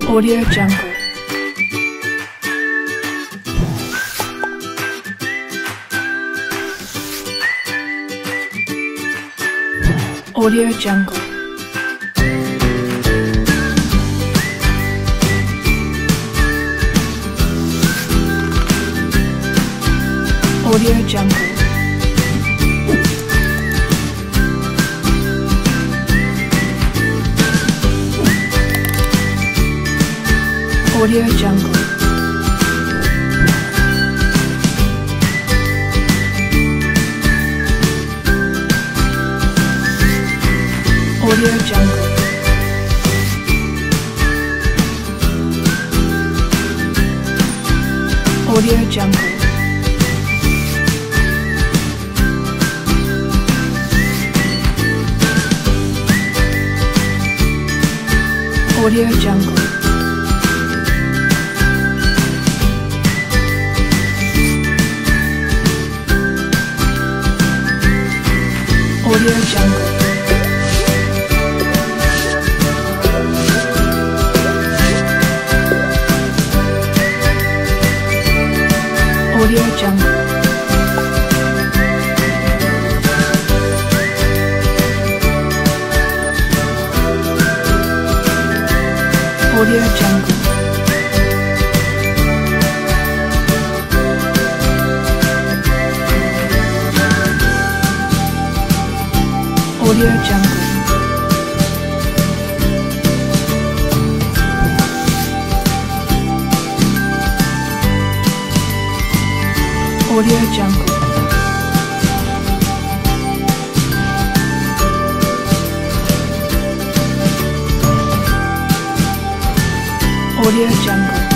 Audio Jungle. Audio Jungle. Audio Jungle. Audio Jungle. Audio Jungle. Audio Jungle. Audio Jungle. Audio Jungle. Audio Jungle. Audio Jungle. Audio Jungle. Audio Jungle. Audio Jungle.